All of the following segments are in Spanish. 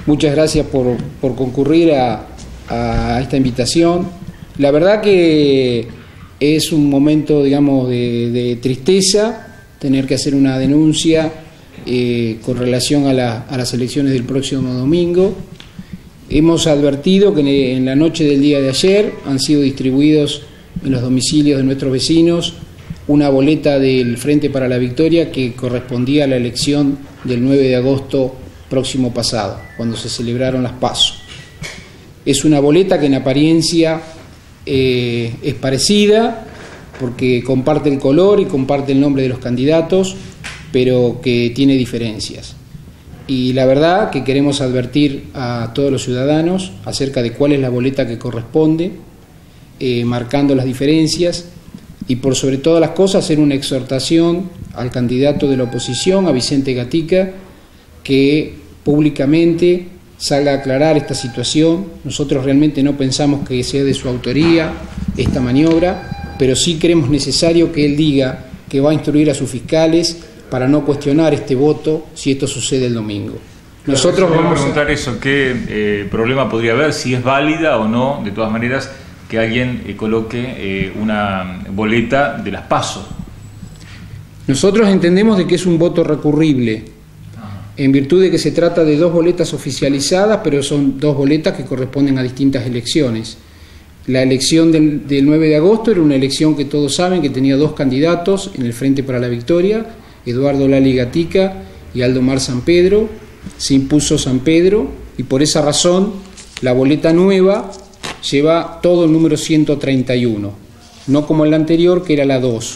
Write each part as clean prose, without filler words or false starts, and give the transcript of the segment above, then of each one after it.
Muchas gracias por concurrir a esta invitación. La verdad que es un momento, digamos, de tristeza tener que hacer una denuncia con relación a las elecciones del próximo domingo. Hemos advertido que en la noche del día de ayer han sido distribuidos en los domicilios de nuestros vecinos una boleta del Frente para la Victoria que correspondía a la elección del 9 de agosto próximo pasado, cuando se celebraron las PASO. Es una boleta que en apariencia es parecida, porque comparte el color y comparte el nombre de los candidatos, pero que tiene diferencias. Y la verdad que queremos advertir a todos los ciudadanos acerca de cuál es la boleta que corresponde, marcando las diferencias, y por sobre todas las cosas hacer una exhortación al candidato de la oposición, a Vicente Gatica, que públicamente salga a aclarar esta situación. Nosotros realmente no pensamos que sea de su autoría esta maniobra, pero sí creemos necesario que él diga que va a instruir a sus fiscales para no cuestionar este voto si esto sucede el domingo. Nosotros vamos a preguntar eso, ¿qué problema podría haber, si es válida o no, de todas maneras, que alguien coloque una boleta de las PASO? Nosotros entendemos de que es un voto recurrible, en virtud de que se trata de dos boletas oficializadas, pero son dos boletas que corresponden a distintas elecciones. La elección del 9 de agosto era una elección que todos saben que tenía dos candidatos en el Frente para la Victoria, Eduardo Lali Gatica y Aldo Mar San Pedro. Se impuso San Pedro y por esa razón la boleta nueva lleva todo el número 131, no como el anterior que era la 2.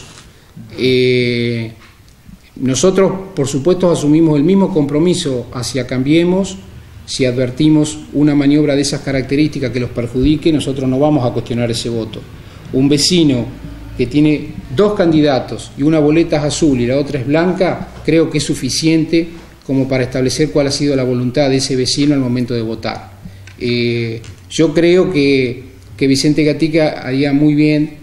Nosotros, por supuesto, asumimos el mismo compromiso hacia Cambiemos. Si advertimos una maniobra de esas características que los perjudique, nosotros no vamos a cuestionar ese voto. Un vecino que tiene dos candidatos y una boleta es azul y la otra es blanca, creo que es suficiente como para establecer cuál ha sido la voluntad de ese vecino al momento de votar. Yo creo que Vicente Gatica haría muy bien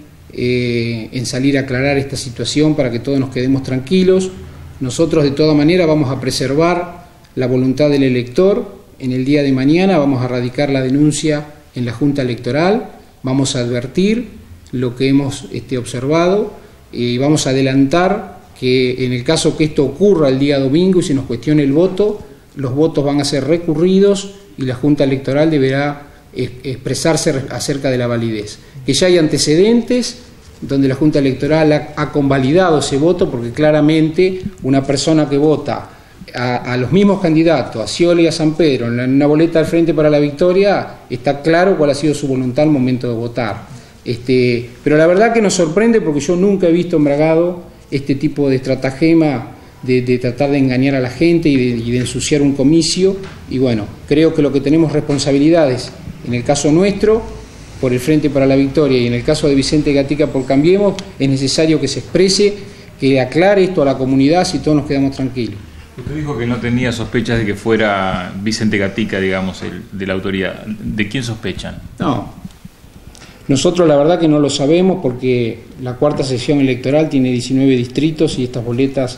en salir a aclarar esta situación para que todos nos quedemos tranquilos. Nosotros de toda manera vamos a preservar la voluntad del elector. En el día de mañana vamos a radicar la denuncia en la Junta Electoral, vamos a advertir lo que hemos observado y vamos a adelantar que en el caso que esto ocurra el día domingo y se nos cuestione el voto, los votos van a ser recurridos y la Junta Electoral deberá expresarse acerca de la validez. Que ya hay antecedentes donde la Junta Electoral ha convalidado ese voto, porque claramente una persona que vota a los mismos candidatos, a Scioli y a San Pedro, en una boleta del Frente para la Victoria, está claro cuál ha sido su voluntad al momento de votar. Pero la verdad que nos sorprende porque yo nunca he visto en Bragado este tipo de estratagema de tratar de engañar a la gente y de ensuciar un comicio. Y bueno, creo que lo que tenemos responsabilidades, en el caso nuestro, por el Frente para la Victoria, y en el caso de Vicente Gatica por Cambiemos, es necesario que se exprese, que aclare esto a la comunidad, si todos nos quedamos tranquilos. Usted dijo que no tenía sospechas de que fuera Vicente Gatica, digamos, el de la autoridad. ¿De quién sospechan? No, nosotros la verdad que no lo sabemos, porque la cuarta sección electoral tiene 19 distritos y estas boletas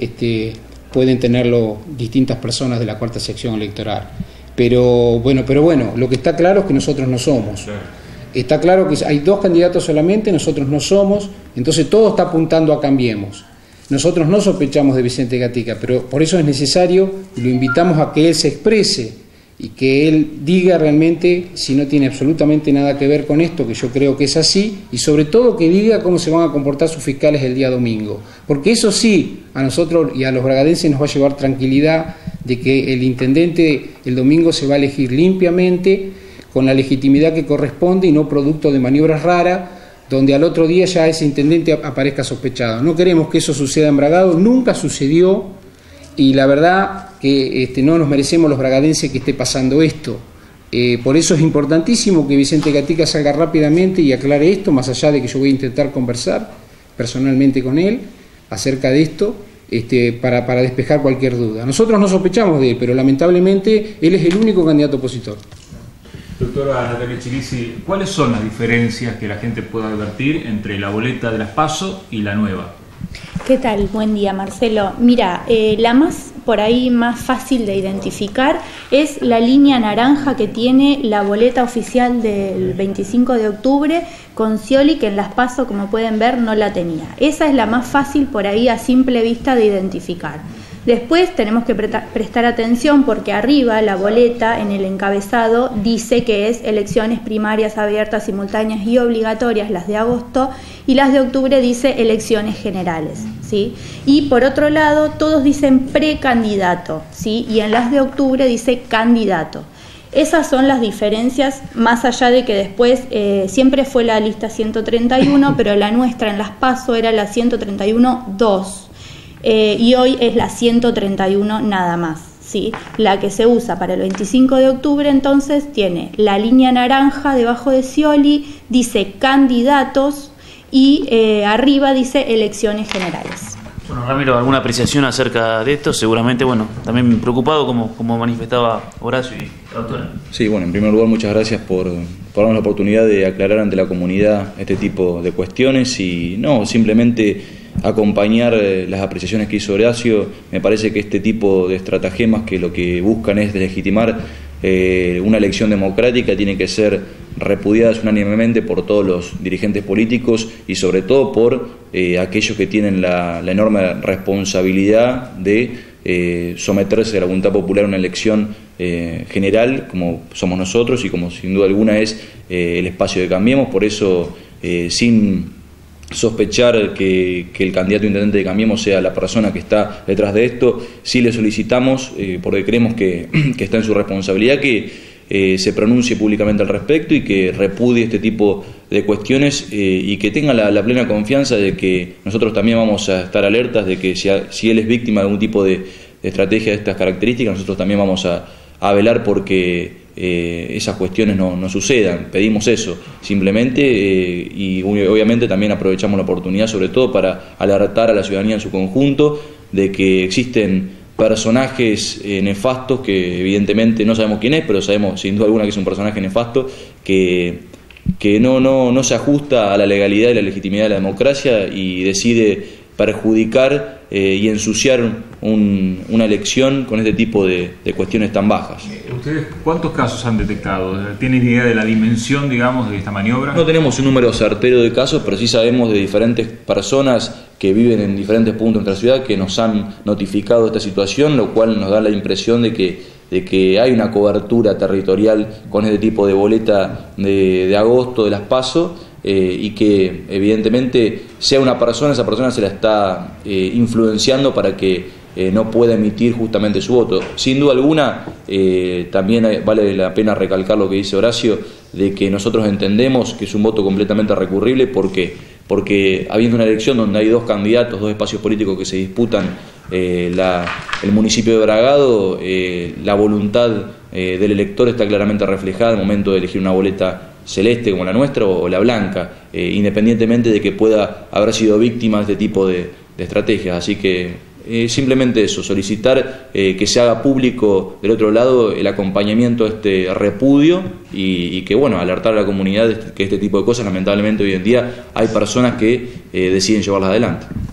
pueden tenerlo distintas personas de la cuarta sección electoral. Pero bueno, lo que está claro es que nosotros no somos. Está claro que hay dos candidatos solamente, nosotros no somos, entonces todo está apuntando a Cambiemos. Nosotros no sospechamos de Vicente Gatica, pero por eso es necesario, y lo invitamos a que él se exprese y que él diga realmente si no tiene absolutamente nada que ver con esto, que yo creo que es así, y sobre todo que diga cómo se van a comportar sus fiscales el día domingo. Porque eso sí, a nosotros y a los bragadenses nos va a llevar tranquilidad de que el intendente el domingo se va a elegir limpiamente, con la legitimidad que corresponde y no producto de maniobras raras, donde al otro día ya ese intendente aparezca sospechado. No queremos que eso suceda en Bragado, nunca sucedió, y la verdad que no nos merecemos los bragadenses que esté pasando esto. Por eso es importantísimo que Vicente Gatica salga rápidamente y aclare esto, más allá de que yo voy a intentar conversar personalmente con él acerca de esto, para despejar cualquier duda. Nosotros no sospechamos de él, pero lamentablemente él es el único candidato opositor. Doctora Natalia Chilisi, ¿cuáles son las diferencias que la gente puede advertir entre la boleta de las PASO y la nueva? ¿Qué tal? Buen día, Marcelo. Mira, la más por ahí más fácil de identificar es la línea naranja que tiene la boleta oficial del 25 de octubre con Scioli, que en las PASO, como pueden ver, no la tenía. Esa es la más fácil por ahí a simple vista de identificar. Después tenemos que prestar atención porque arriba la boleta en el encabezado dice que es elecciones primarias abiertas, simultáneas y obligatorias, las de agosto, y las de octubre dice elecciones generales, ¿sí? Y por otro lado todos dicen precandidato, ¿sí? Y en las de octubre dice candidato. Esas son las diferencias, más allá de que después siempre fue la lista 131, pero la nuestra en las PASO era la 131-2. Y hoy es la 131 nada más, ¿sí? La que se usa para el 25 de octubre entonces tiene la línea naranja debajo de Scioli, dice candidatos y arriba dice elecciones generales. Bueno, Ramiro, ¿alguna apreciación acerca de esto? Seguramente, bueno, también preocupado como manifestaba Horacio y la doctora. Sí, bueno, en primer lugar muchas gracias por darnos la oportunidad de aclarar ante la comunidad este tipo de cuestiones y no, simplemente acompañar las apreciaciones que hizo Horacio. Me parece que este tipo de estratagemas que lo que buscan es deslegitimar una elección democrática tienen que ser repudiadas unánimemente por todos los dirigentes políticos y sobre todo por aquellos que tienen la enorme responsabilidad de someterse a la voluntad popular a una elección general como somos nosotros y como sin duda alguna es el espacio de Cambiemos. Por eso, sin sospechar que el candidato a intendente de Cambiemos sea la persona que está detrás de esto, sí le solicitamos, porque creemos que está en su responsabilidad, que se pronuncie públicamente al respecto y que repudie este tipo de cuestiones y que tenga la plena confianza de que nosotros también vamos a estar alertas de que si él es víctima de algún tipo de estrategia de estas características, nosotros también vamos a velar porque esas cuestiones no sucedan. Pedimos eso simplemente y obviamente también aprovechamos la oportunidad sobre todo para alertar a la ciudadanía en su conjunto de que existen personajes nefastos que evidentemente no sabemos quién es, pero sabemos sin duda alguna que es un personaje nefasto que no se ajusta a la legalidad y la legitimidad de la democracia y decide perjudicar y ensuciar una elección con este tipo de cuestiones tan bajas. ¿Ustedes cuántos casos han detectado? ¿Tienen idea de la dimensión, digamos, de esta maniobra? No tenemos un número certero de casos, pero sí sabemos de diferentes personas que viven en diferentes puntos de nuestra ciudad que nos han notificado esta situación, lo cual nos da la impresión de que hay una cobertura territorial con este tipo de boleta de agosto de las PASO. Y que evidentemente sea una persona, esa persona se la está influenciando para que no pueda emitir justamente su voto. Sin duda alguna, también vale la pena recalcar lo que dice Horacio, de que nosotros entendemos que es un voto completamente recurrible porque habiendo una elección donde hay dos candidatos, dos espacios políticos que se disputan el municipio de Bragado, la voluntad del elector está claramente reflejada al momento de elegir una boleta celeste como la nuestra o la blanca, independientemente de que pueda haber sido víctima de este tipo de estrategias. Así que simplemente eso, solicitar que se haga público del otro lado el acompañamiento a este repudio y que bueno, alertar a la comunidad de que este tipo de cosas lamentablemente hoy en día hay personas que deciden llevarlas adelante.